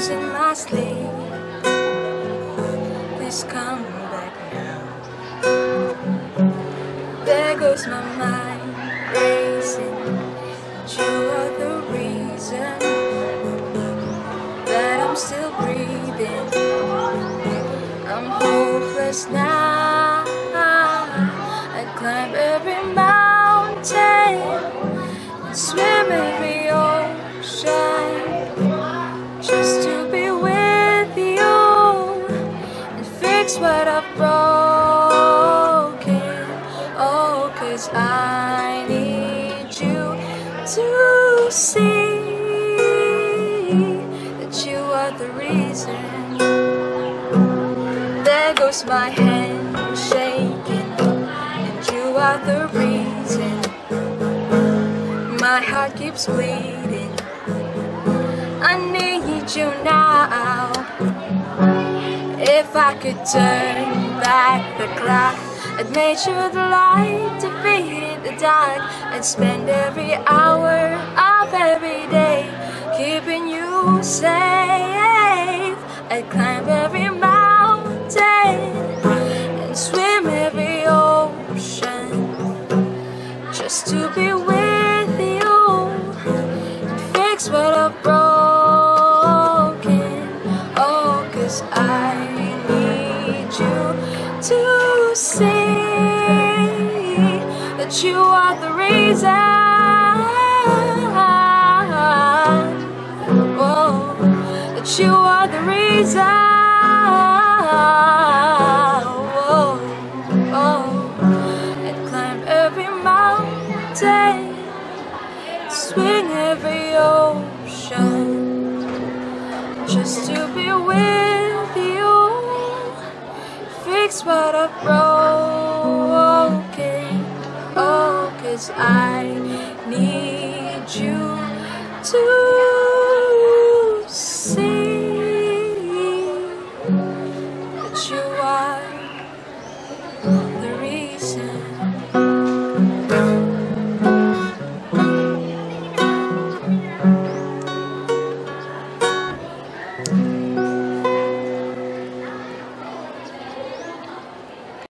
losing my sleep. Please come back now. There goes my mind racing. You are the reason that I'm still breathing. I'm hopeless now. I climb every mountain and swim every ocean just to be with you and fix what I've broken. Oh, 'cause I need you to see that you are the reason. There goes my hand shaking, and you are the reason. My heart keeps bleeding. I need you now. If I could turn back the clock, I'd make sure the light defeated the dark. I'd spend every hour of every day keeping you safe. I'd climb every mountain and swim every ocean just to be with you and fix what I've broken. Oh, 'cause I need you to see that you are the reason. Oh, that you are the reason. Oh, oh. I'd climb every mountain, swing every ocean just to be with you, fix what I've broken. Oh, 'cause I need you to